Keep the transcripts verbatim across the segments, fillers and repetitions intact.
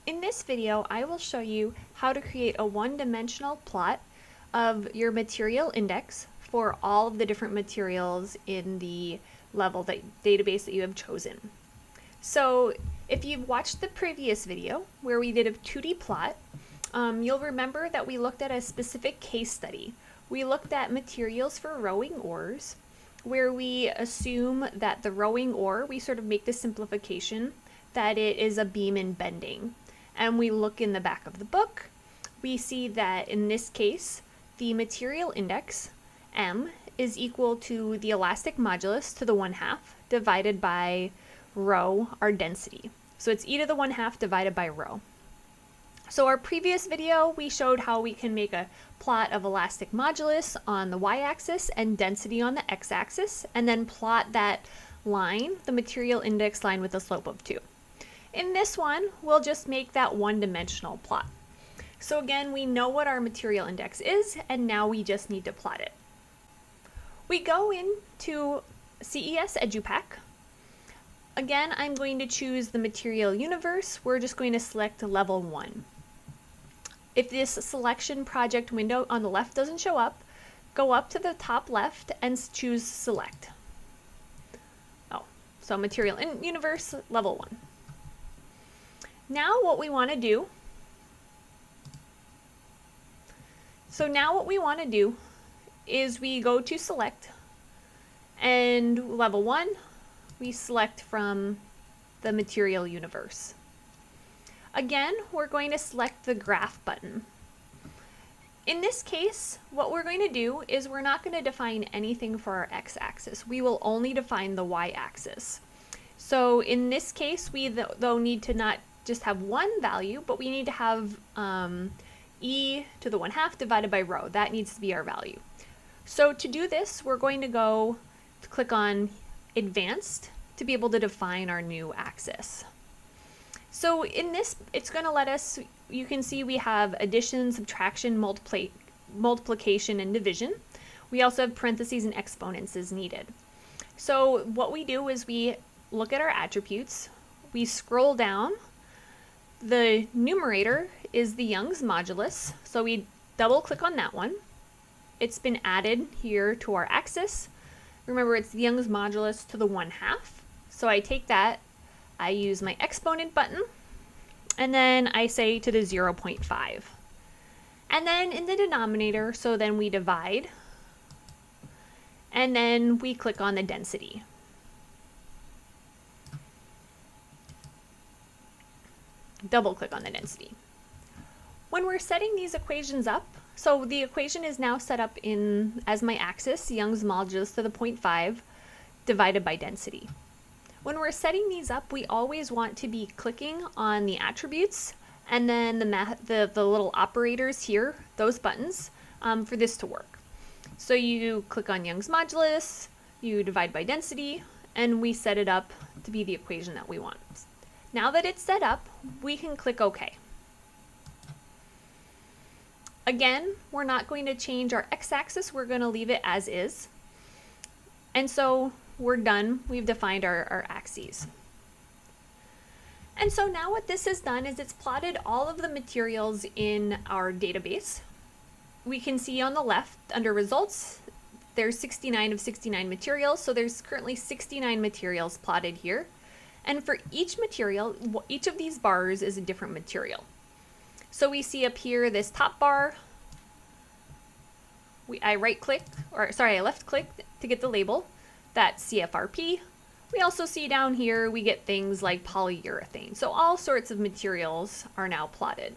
In this video, I will show you how to create a one-dimensional plot of your material index for all of the different materials in the level that database that you have chosen. So if you've watched the previous video where we did a two D plot, um, you'll remember that we looked at a specific case study. We looked at materials for rowing oars, where we assume that the rowing oar, we sort of make the simplification that it is a beam and bending. And we look in the back of the book, we see that in this case, the material index, M, is equal to the elastic modulus to the one half divided by rho, our density. So it's e to the one half divided by rho. So our previous video, we showed how we can make a plot of elastic modulus on the y-axis and density on the x-axis, and then plot that line, the material index line, with a slope of two. In this one, we'll just make that one-dimensional plot. So again, we know what our material index is, and now we just need to plot it. We go into C E S EduPack. Again, I'm going to choose the material universe. We're just going to select level one. If this selection project window on the left doesn't show up, go up to the top left and choose select. Oh, so material in universe level one. Now what we want to do, so now what we want to do is we go to select, and level one, we select from the material universe. Again, we're going to select the graph button. In this case, what we're going to do is we're not going to define anything for our x-axis. We will only define the y-axis. So in this case, we though need to not just have one value, but we need to have um, e to the one half divided by rho. That needs to be our value. So to do this, we're going to go to click on Advanced to be able to define our new axis. So in this, it's going to let us, you can see we have addition, subtraction, multiply, multiplication, and division. We also have parentheses and exponents as needed. So what we do is we look at our attributes, we scroll down. The numerator is the Young's modulus, so we double click on that one. It's been added here to our axis. Remember, it's the Young's modulus to the one half. So I take that, I use my exponent button, and then I say to the zero point five. And then in the denominator, so then we divide, and then we click on the density. Double click on the density. When we're setting these equations up, so the equation is now set up in as my axis, Young's modulus to the zero point five divided by density. When we're setting these up, we always want to be clicking on the attributes and then the, math, the, the little operators here, those buttons, um, for this to work. So you click on Young's modulus, you divide by density, and we set it up to be the equation that we want. Now that it's set up, we can click OK. Again, we're not going to change our x-axis, we're going to leave it as is. And so we're done, we've defined our, our axes. And so now what this has done is it's plotted all of the materials in our database. We can see on the left, under results, there's sixty-nine of sixty-nine materials, so there's currently sixty-nine materials plotted here. And for each material, each of these bars is a different material. So we see up here this top bar, we, I right click, or sorry, I left click to get the label, that's C F R P. We also see down here, we get things like polyurethane. So all sorts of materials are now plotted.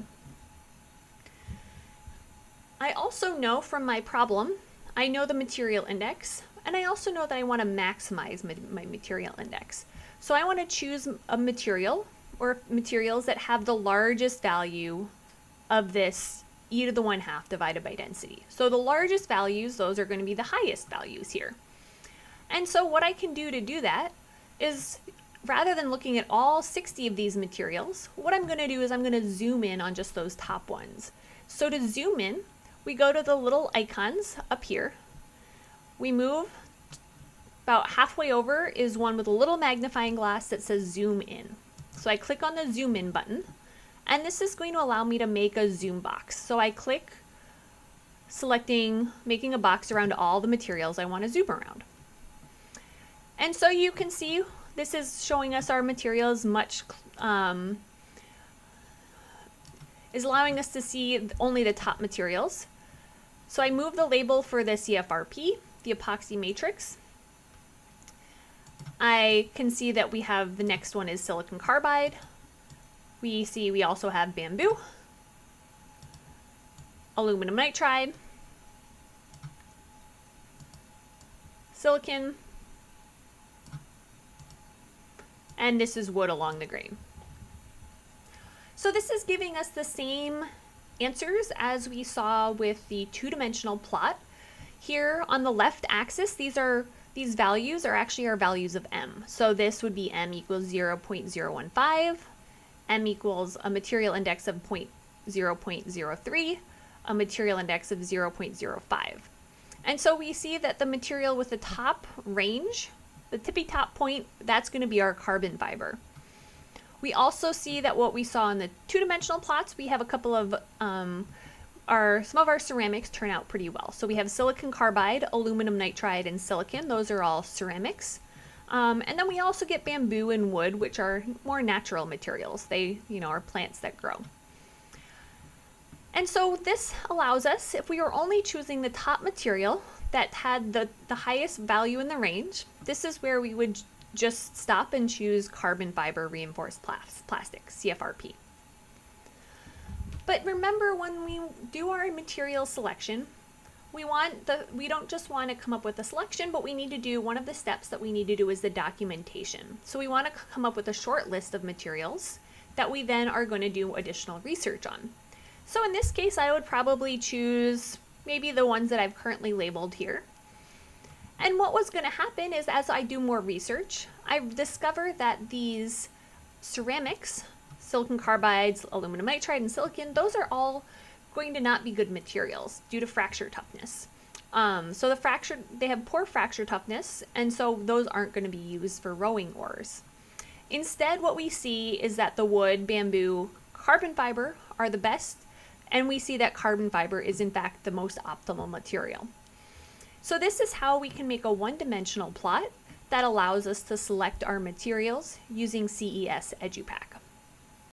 I also know from my problem, I know the material index, and I also know that I want to maximize my, my material index. So I want to choose a material or materials that have the largest value of this e to the one half divided by density. So the largest values, those are going to be the highest values here. And so what I can do to do that is, rather than looking at all sixty of these materials, what I'm going to do is I'm going to zoom in on just those top ones. So to zoom in, we go to the little icons up here. We move about halfway over is one with a little magnifying glass that says zoom in. So I click on the zoom in button, And this is going to allow me to make a zoom box. So I click selecting, making a box around all the materials I want to zoom around. And so you can see this is showing us our materials much, um, is allowing us to see only the top materials. So I move the label for the C F R P, the epoxy matrix. I can see that we have the next one is silicon carbide. We see we also have bamboo, aluminum nitride, silicon, and this is wood along the grain. So this is giving us the same answers as we saw with the two-dimensional plot. Here on the left axis, these are these values are actually our values of M. So this would be M equals zero point zero one five, M equals a material index of zero point zero three, a material index of zero point zero five. And so we see that the material with the top range, the tippy top point, that's going to be our carbon fiber. We also see that what we saw in the two-dimensional plots, we have a couple of, um, our, some of our ceramics turn out pretty well. So we have silicon carbide, aluminum nitride, and silicon. Those are all ceramics. Um, and then we also get bamboo and wood, which are more natural materials. They, you know, are plants that grow. And so this allows us, if we were only choosing the top material that had the, the highest value in the range, this is where we would just stop and choose carbon fiber reinforced plastic, C F R P. But remember, when we do our material selection, we want the, we don't just want to come up with a selection, but we need to do, one of the steps that we need to do is the documentation. So we want to come up with a short list of materials that we then are going to do additional research on. So in this case, I would probably choose maybe the ones that I've currently labeled here. And what was going to happen is, as I do more research, I discover that these ceramics, silicon carbides, aluminum nitride, and silicon, those are all going to not be good materials due to fracture toughness. Um, so the fracture, they have poor fracture toughness, and so those aren't going to be used for rowing oars. Instead, what we see is that the wood, bamboo, carbon fiber are the best, and we see that carbon fiber is in fact the most optimal material. So this is how we can make a one-dimensional plot that allows us to select our materials using C E S EduPack.